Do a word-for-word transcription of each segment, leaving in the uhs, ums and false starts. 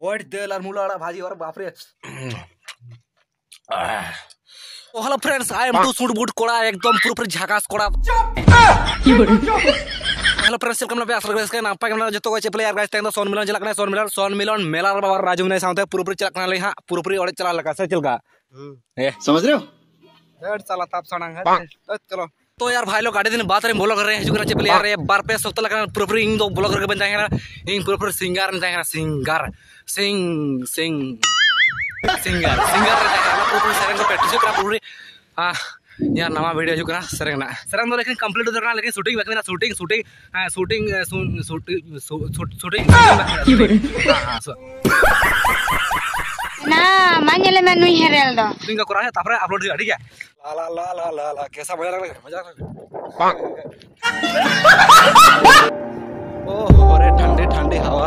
White दाल और मूला भाजी और बाप रे। ओ hello friends, I am too suit boot कोड़ा एकदम पूरा पूरा झकास कोड़ा। हेलो फ्रेंड्स, वेलकम पे आसर के नापा के जतो को चेपले यार गाइस तें सोन मिलन चला कने सोन मिलन सोन मिलन मेला बाबा राजू ने साथे पूरा पूरा चला कने ले हां पूरा पूरा ओड़े चला लगा से चलगा ए समझ रहे हो हेड चला ताप सणंग है तो चलो। तो यार भाई लोग गाड़ी दिन बात रे बोलो कर रहे हैं जुगरा चेपले यार ये बार पे सप्ताह लगा पूरा पूरा इंग दो बोलो करके बन जाएगा इंग पूरा पूरा सिंगर ने जाएगा singer sing sing singer singer रे जाएगा पूरा पूरा सेरेंग को प्रैक्टिस करा पूरा हां यार नवा वीडियो जो करा सेरेंग ना सेरेंग तो लेकिन कंप्लीट हो करना लेकिन शूटिंग बाकी ना शूटिंग शूटिंग हां शूटिंग शूटिंग शूटिंग हां ना मांगले में नहीं हेरेल दो शूटिंग का करा है तापर अपलोड दिया ठीक है ला ला ला ला ला कैसा मजा लग रहा है मजा पांग ओहो अरे ठंडी ठंडी हवा।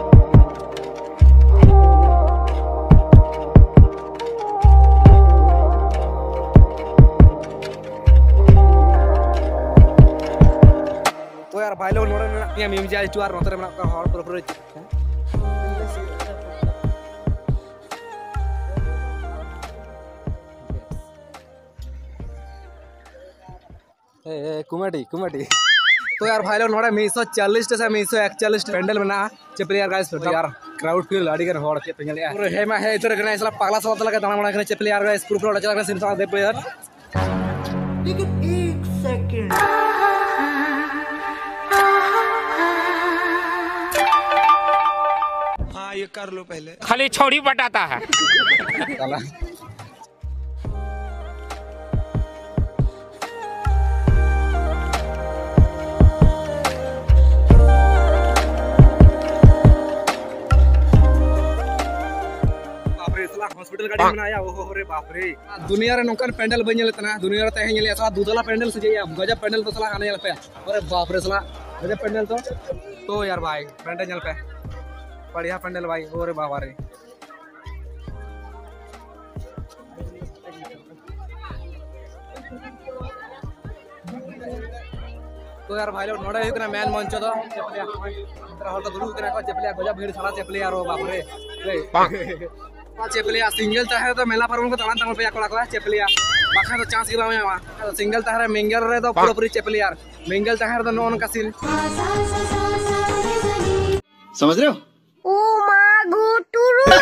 तो यार भाई लोग नोड़े ना मीम जाय चुआर नोतरे में का हॉल पूरा पूरा ए कुमेटी कुमेटी। तो यार भाई लोग नोड़े मीसो चालीस से मीसो एकचालीस पेंडल में ना चेपली यार गाइस यार क्राउड फील अड़ी के हॉल के पेंडल यार पूरा हे मा हे इधर गने इसला पागला साथ लगा दाना बना के चेपली यार गाइस पूरा पूरा चला के सिम साथ दे पे यार लेकिन एक सेकंड ये कर लो पहले खाली छोड़ी बटाता है हॉस्पिटल गाड़ी में आया ओहो रे बाप रे दुनिया रे नोकन पेंडल बन लेतना दुनिया रे तहे नेले असला दूधला पेंडल सजैया गजब पेंडल तो सला आने पे अरे बाप रे सला गजब पेंडल तो तो यार भाई पेंडल चल पे बढ़िया पेंडल भाई ओरे बाबा रे। तो यार भाई लोग नोड़े हुकना मैन मंच दो चेपलिया इधर हर तो दुरु करा को चेपलिया गजब भीड़ सारा चेपलिया रो बाप रे चेपलिया सिंगल चाहे तो मेला पर उनको तड़ान तड़ान पे कोला कोला चेपलिया बाखा तो चांस गिरा में सिंगल चाहे मिंगल रे तो पूरा पूरी चेपलिया मिंगल चाहे तो नोन का सीन समझ रहे हो ओ मा गुटुरुआ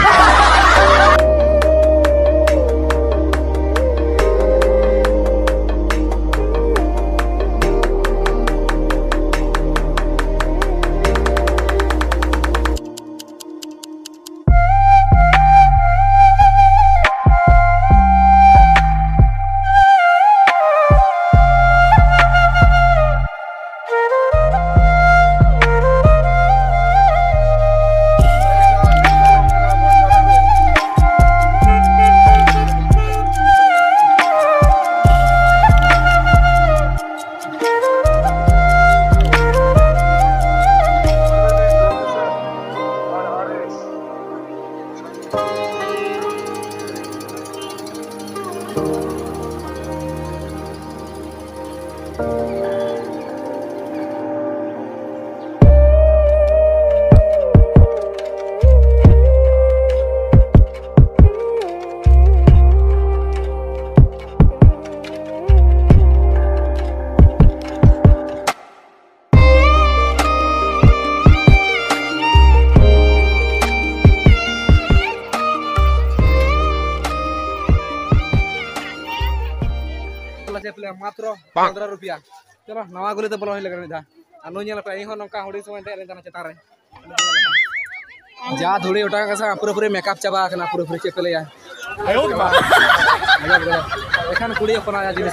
मात्र पंद्रह रुपया चलो नवा गुली तो बोलो लगा अनु पे इन नौका हुडी समय चेतान जा धुड़ी उठा पूरा पूरी मेकअप चाबा पूरा पूरी चेपले एखान कुड़ी अपना जिनिस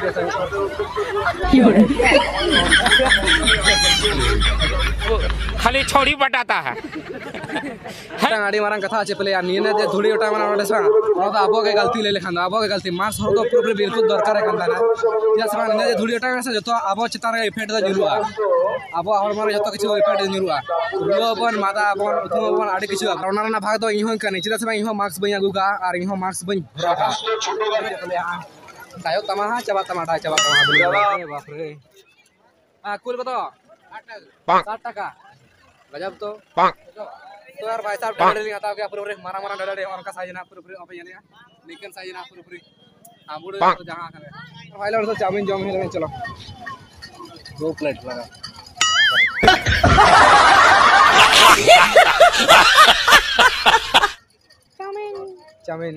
खाली छोड़ी बटाता है आड़ी मारंग कथा चेपले नीने जे धुड़ी उठा माना ओडे सा ओदा अबो के गलती ले लेखान अबो के गलती मार्क्स हर तो पूरा बिल्कुल दरकार है कंदा ना या समा ने जे धुड़ी उठा से जतो अबो चितान रे इफेक्ट द जुरुआ अबो हर मारे जतो किछु इफेक्ट जुरुआ रुआ अपन मादा अपन उथम अपन आड़ी किछु ओना ना भाग तो इहो कने चिदा से इहो मार्क्स बई अगुगा और इहो मार्क्स बई भरा चेपले हां तायो तमाहा चबा टमाटा चबा टमाटा बाप रे आ कुल कत साठ टाका गजब तो तो यार भाई साहब डडे लिंग हटाओ क्या पूरे मारा मारा डडे और का साइज ना पूरे पे ये लेकिन साइज ना पूरे हां बुड़ तो जहां करे भाई लोग तो चाउमीन जम है चलो दो प्लेट लगा chowmein chowmein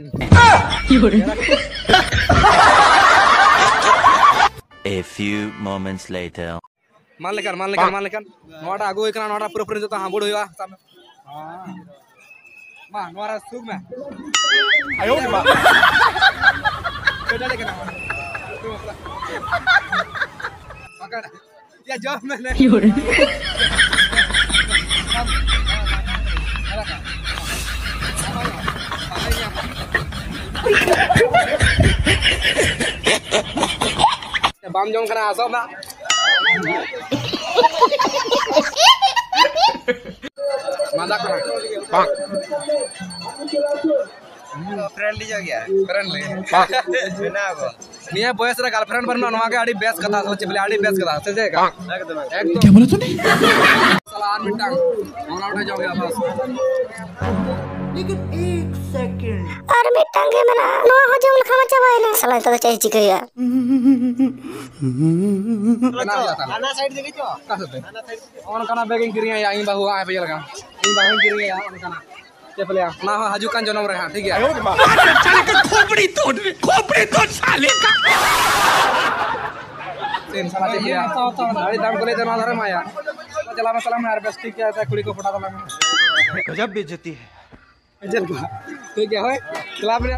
A few moments later. मान लेकर मान लेकर मान लेकर नोटा आगो इकना नोटा पूरा पूरा तो हां बुड़ होइबा सामने हां मा नोरा सुग में आयो बा केडा लेकर पकड़ या जॉब में नहीं बाम जम कना सब ना मादा करा पाक फ्रेंडली जा गया फ्रेंडली बिना गो निया बॉयस रा गर्लफ्रेंड बनना नवा के आडी बेस कथा सोच बोले आडी बेस कथा से जाएगा एकदम एकदम क्या बोला तूने साला आन मिनट और उठा जाओगे बस लेकिन एक सेकंड अरे मिटांगे मना नो हो जो खाना चबाइले साला तो चाहिए चिकैया खाना साइड देखे जो का सकते खाना साइड और खाना बैगिंग करिया या इन बाहु आ पे लगा इन बाहु करिया या और खाना चपले ना हाजू कान जनम रहा ठीक है साले का खोपड़ी तोड़ खोपड़ी तोड़ साले का सेम साला चपले अरे दाम को ले देना धरे माया चला मैं सलाम यार बस ठीक है कुड़ी को फटा दला गजब बेइज्जती है चल तो क्या है चला मेरे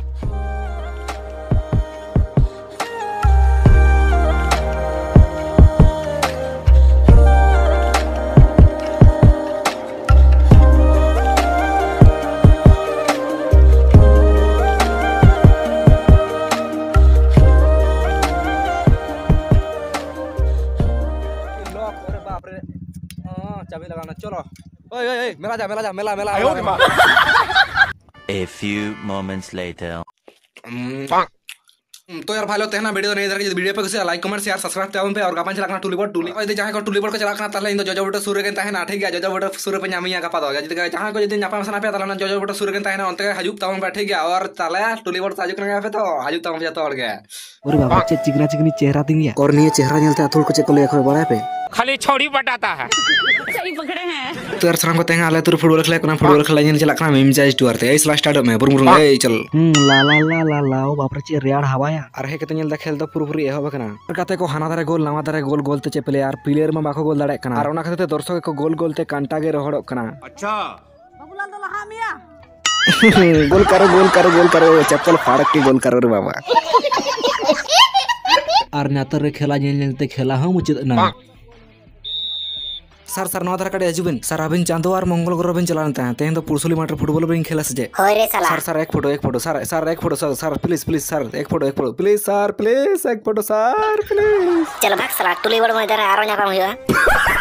चाबी लगाना चलो ओए ओए मेला जा मेला जा मेला मेला A few moments later. तो यार भाई लोग तेना वीडियो नहीं इधर वीडियो पे किसी लाइक कमेंट शेयर सब्सक्राइब तावन पे और गापन चला करना टूलीबोर्ड टूली और जहां को टूलीबोर्ड को चला करना ताले इन जजो बट सूर्य के ताहेना ठीक है जजो बट सूर्य पे नामिया का पता जदी जहां को जदी नापा सना पे ताले जजो बट सूर्य के ताहेना अंत हजुक तावन पे ठीक है और ताले टूलीबोर्ड साजु करना पे तो हजुक तावन पे तो और गया और बाबा चे चिकना चिकनी चेहरा दिंगिया और नहीं चेहरा नेलते अथुल को चेक को लेखो बड़ा पे खाली छौड़ी बटाता है सही पकड़े हैं तो यार सरंग को तेंगा आले तुर फुटबॉल खेले कोना फुटबॉल खेला जन चला करना मीम चाइज टू आरते इस लास्ट स्टार्ट में बुरमुर ए चल हम ला ला ला ला ला ओ बाप रे चे रेयाड़ हवाया अरे हे केते नेल दा खेल दो पुरपुरी एहो बकना काते को हाना दारे गोल नावा दारे गोल गोल ते चे प्लेयर प्लेयर में बाको गोल दाड़े कना और ओना खाते दर्शक को गोल गोल ते कांटा गे रोहड़ो कना अच्छा बाबूलाल तो लहा मिया गोल करो गोल करो गोल करो चप्पल फाड़ के गोल करो रे बाबा और नातर रे खेला नेल नेलते खेला हम उचित ना सर सर नवा कड़े हजुबिन सर अबिन चांदो और मंगल ग्रह बिन चलानते हैं तेन तो पुरसुली माटर फुटबॉल बिन खेला सजे होय रे साला सर सर एक फोटो एक फोटो सर सर एक photo sir sir please please sir एक फोटो एक फोटो प्लीज सर प्लीज एक फोटो सर प्लीज चल भाग साला टुली बड़ में इधर आरो न्यापा हुआ